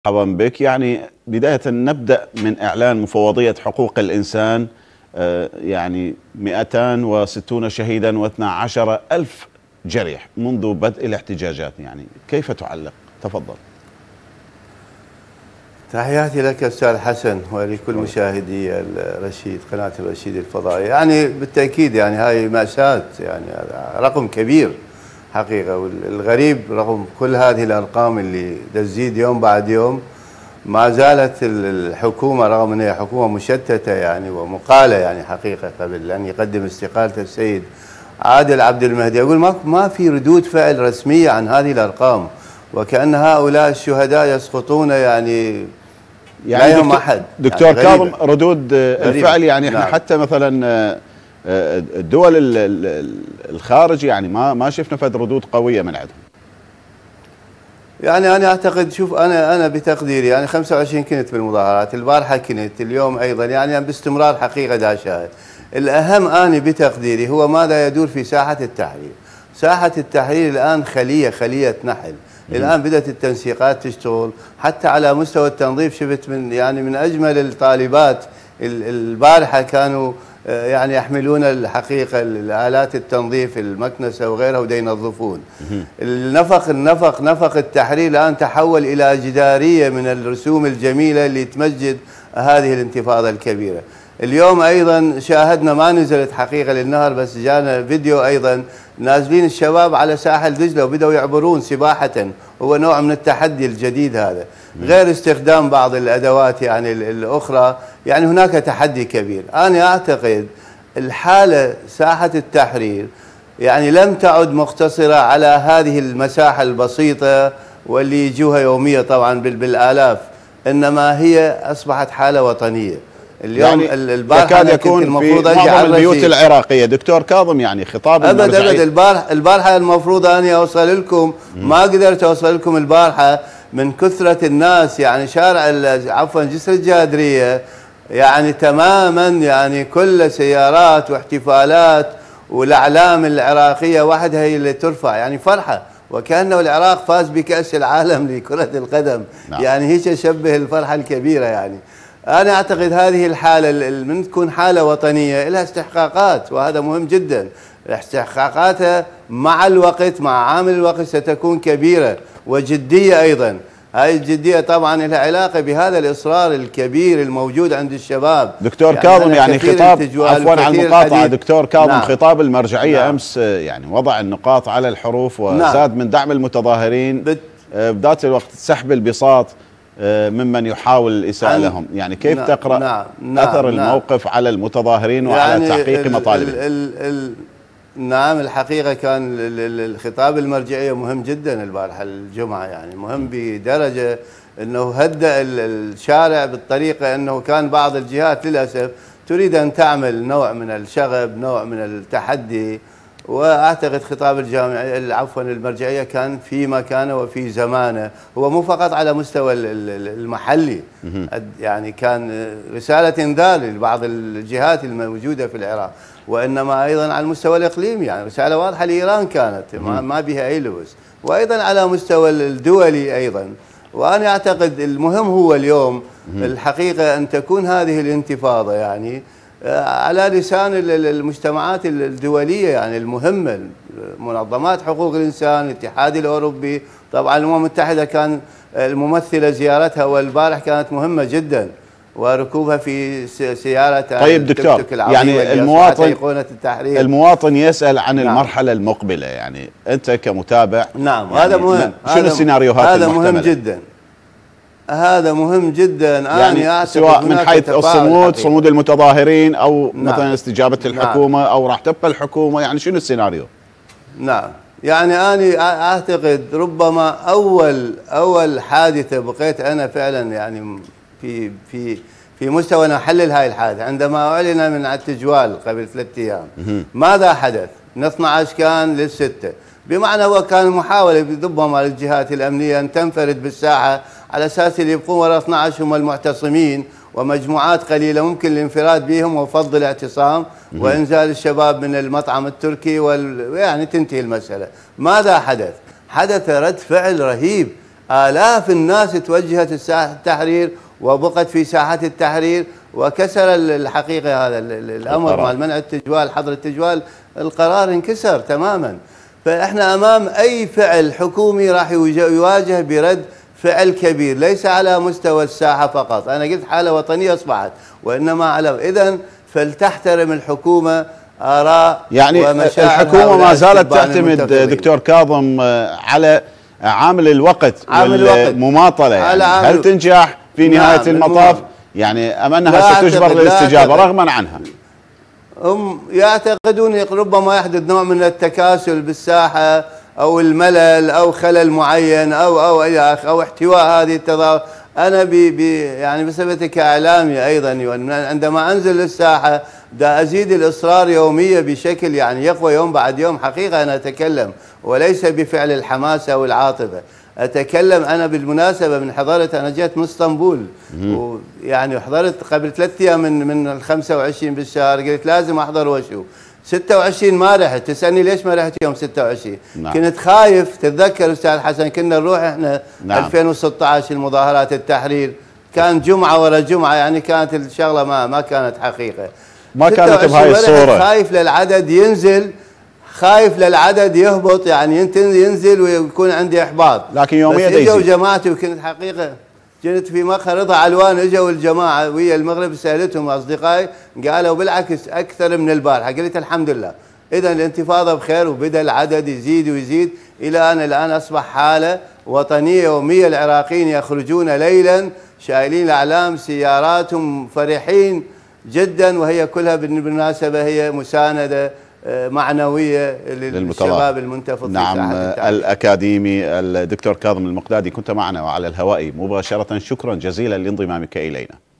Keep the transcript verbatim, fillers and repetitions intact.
مرحبا بك. يعني بداية نبدأ من إعلان مفوضية حقوق الإنسان، يعني مئتين وستون شهيدا واثني عشر ألف جريح منذ بدء الاحتجاجات، يعني كيف تعلق؟ تفضل. تحياتي لك أستاذ حسن ولكل مشاهدي الرشيد قناة الرشيد الفضائية. يعني بالتأكيد يعني هاي مأساة، يعني رقم كبير حقيقة، والغريب رغم كل هذه الأرقام اللي تزيد يوم بعد يوم ما زالت الحكومة رغم أنها حكومة مشتتة يعني ومقالة يعني حقيقة قبل أن يقدم استقالة السيد عادل عبد المهدي، يقول ما ما في ردود فعل رسمية عن هذه الأرقام، وكأن هؤلاء الشهداء يسقطون يعني يعني لا يهم أحد. دكتور يعني كاظم، ردود الفعل يعني احنا نعم. حتى مثلا الدول الخارج يعني ما ما شفنا فد ردود قوية من عندهم. يعني أنا أعتقد، شوف أنا أنا بتقديري يعني خمسة وعشرين كنت بالمظاهرات، البارحة كنت، اليوم أيضا، يعني باستمرار حقيقة دا شاهد. الأهم أنا بتقديري هو ماذا يدور في ساحة التحرير. ساحة التحرير الآن خلية خلية نحل. الآن بدأت التنسيقات تشتغل حتى على مستوى التنظيف. شفت من يعني من أجمل الطالبات البارحة كانوا يعني يحملون الحقيقة الآلات التنظيف المكنسة وغيرها ودا ينظفون. النفق النفق نفق التحرير الآن تحول إلى جدارية من الرسوم الجميلة اللي تمجد هذه الانتفاضة الكبيرة. اليوم أيضا شاهدنا، ما نزلت حقيقة للنهر بس جانا فيديو أيضا، نازلين الشباب على ساحل دجلة وبدأوا يعبرون سباحة، هو نوع من التحدي الجديد هذا، غير استخدام بعض الأدوات يعني الأخرى. يعني هناك تحدي كبير. أنا أعتقد الحالة ساحة التحرير يعني لم تعد مقتصرة على هذه المساحة البسيطة واللي يجوها يومية طبعا بالآلاف، إنما هي أصبحت حالة وطنية. اليوم يعني البارحة يكون المفروض في معظم البيوت العراقية دكتور كاظم، يعني خطاب ابد ابد البارحة البارحة المفروض اني اوصل لكم، ما قدرت اوصل لكم البارحة من كثرة الناس. يعني شارع عفوا جسر الجادرية يعني تماما، يعني كل سيارات واحتفالات والاعلام العراقية وحدها هي اللي ترفع، يعني فرحة وكأنه العراق فاز بكأس العالم لكرة القدم. نعم. يعني هيك اشبه الفرحة الكبيرة. يعني أنا أعتقد هذه الحالة من تكون حالة وطنية لها استحقاقات، وهذا مهم جدا. استحقاقاتها مع الوقت مع عامل الوقت ستكون كبيرة وجدية أيضا. هاي الجدية طبعا لها علاقة بهذا الإصرار الكبير الموجود عند الشباب. دكتور يعني كاظم، يعني خطاب، عفوا على المقاطعة دكتور كاظم، نعم. خطاب المرجعية نعم. أمس يعني وضع النقاط على الحروف وزاد نعم. من دعم المتظاهرين بت... بذات الوقت سحب البساط ممن يحاول الإساءة لهم. يعني كيف نعم تقرأ نعم أثر نعم الموقف على المتظاهرين وعلى يعني تحقيق مطالبهم؟ نعم الحقيقة كان الخطاب المرجعية مهم جدا البارحة الجمعة، يعني مهم بدرجة أنه هدأ الشارع بالطريقة أنه كان بعض الجهات للأسف تريد أن تعمل نوع من الشغب، نوع من التحدي. واعتقد خطاب الجامعه عفوا المرجعيه كان في مكانه وفي زمانه، هو مو فقط على مستوى المحلي، يعني كان رساله انذار لبعض الجهات الموجوده في العراق، وانما ايضا على المستوى الاقليمي، يعني رساله واضحه لايران كانت ما بها اي لبس، وايضا على مستوى الدولي ايضا. وانا اعتقد المهم هو اليوم الحقيقه ان تكون هذه الانتفاضه يعني على لسان المجتمعات الدولية يعني المهمة، منظمات حقوق الإنسان، الاتحاد الأوروبي، طبعا الأمم المتحدة كان الممثلة زيارتها والبارح كانت مهمة جدا، وركوبها في سيارة طيب دكتور، يعني المواطن المواطن يسأل عن نعم. المرحلة المقبلة، يعني أنت كمتابع نعم يعني هذا مهم، شنو السيناريوهات هذا المحتملة؟ مهم جدا، هذا مهم جدا. يعني أنا سواء من حيث الصمود، صمود المتظاهرين، او نعم. مثلا استجابه الحكومه نعم. او راح تبقى الحكومه، يعني شنو السيناريو؟ نعم يعني انا اعتقد ربما اول اول حادثه بقيت انا فعلا يعني في في في مستوى نحلل هاي الحادثه عندما اعلن من على التجوال قبل ثلاث ايام. ماذا حدث؟ من اثني عشر كان للستة، بمعنى هو كان محاوله ربما للجهات الامنيه ان تنفرد بالساحه على اساس اللي يبقون وراء اثني عشر هم المعتصمين ومجموعات قليله ممكن الانفراد بهم وفض الاعتصام وانزال الشباب من المطعم التركي وال... يعني تنتهي المساله. ماذا حدث؟ حدث رد فعل رهيب آلاف الناس توجهت لساحة التحرير وبقت في ساحة التحرير، وكسر الحقيقة هذا الأمر مال منع التجوال، حظر التجوال، القرار انكسر تماما. فإحنا أمام أي فعل حكومي راح يواجه برد فعل كبير، ليس على مستوى الساحة فقط، أنا قلت حالة وطنية أصبحت، وإنما على إذن فلتحترم الحكومة آراء يعني ومشاعر الحكومة ما زالت تعتمد دكتور كاظم على عامل الوقت والمماطلة، يعني هل تنجح في نهاية نعم المطاف؟ يعني أم أنها ستجبر للاستجابة رغما عنها؟ هم يعتقدون ربما يحدث نوع من التكاسل بالساحة أو الملل أو خلل معين أو أو أو احتواء هذه التظاهر. أنا بي بي يعني بصفتي كإعلامي أيضا عندما أنزل للساحة دا أزيد الإصرار يوميا بشكل يعني يقوى يوم بعد يوم. حقيقة أنا أتكلم وليس بفعل الحماسة والعاطفة، أتكلم أنا بالمناسبة من حضرت، أنا جيت من اسطنبول ويعني حضرت قبل ثلاث أيام من من ال خمسة وعشرين بالشهر، قلت لازم أحضر وأشوف. ستة وعشرين ما رحت، تسألني ليش ما رحت يوم ستة وعشرين؟ نعم. كنت خايف، تتذكر أستاذ حسن كنا نروح إحنا نعم. ألفين وستة عشر المظاهرات التحرير، كان جمعة ورا جمعة، يعني كانت الشغلة ما ما كانت حقيقة، ما كانت بهاي الصورة. خايف للعدد ينزل، خايف للعدد يهبط، يعني ينزل ويكون عندي احباط، لكن يوميا بس اجوا جماعتي وكنت حقيقه كنت في مقهى رضا علوان، اجوا الجماعه ويا المغرب سالتهم اصدقائي قالوا بالعكس اكثر من البارحه، قلت الحمد لله، اذا الانتفاضه بخير وبدا العدد يزيد ويزيد الى ان الان اصبح حاله وطنيه يوميه، العراقيين يخرجون ليلا شايلين الاعلام سياراتهم فرحين جدا، وهي كلها بالمناسبه هي مسانده معنوية للشباب المنتفض في نعم. الأكاديمي الدكتور كاظم المقدادي كنت معنا وعلى الهواء مباشرة، شكرا جزيلا لانضمامك إلينا.